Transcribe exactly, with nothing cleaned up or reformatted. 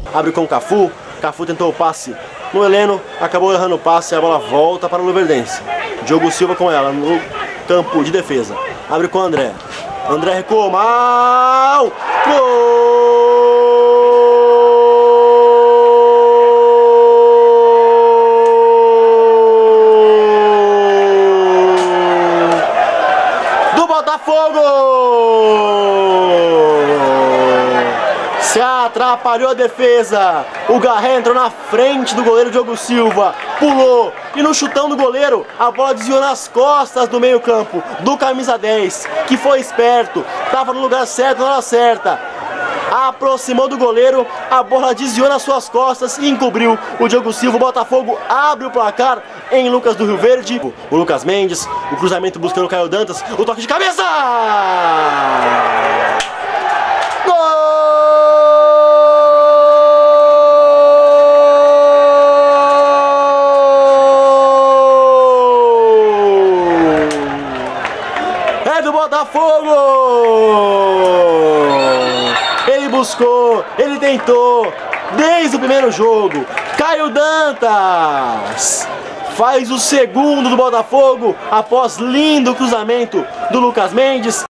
Abre com o Cafu. Cafu tentou o passe no Heleno, acabou errando o passe e a bola volta para o Luverdense. Diogo Silva com ela no campo de defesa. Abre com o André. André recuou mal. Gol! Do Botafogo! Se atrapalhou a defesa. O Garré entrou na frente do goleiro Diogo Silva, pulou e no chutão do goleiro a bola desviou nas costas do meio campo do camisa dez, que foi esperto, estava no lugar certo na hora certa, aproximou do goleiro, a bola desviou nas suas costas e encobriu o Diogo Silva. O Botafogo abre o placar em Lucas do Rio Verde. O Lucas Mendes, o cruzamento buscando o Caio Dantas, o toque de cabeça! Do Botafogo! Ele buscou, ele tentou, desde o primeiro jogo. Caio Dantas faz o segundo do Botafogo após lindo cruzamento do Lucas Mendes.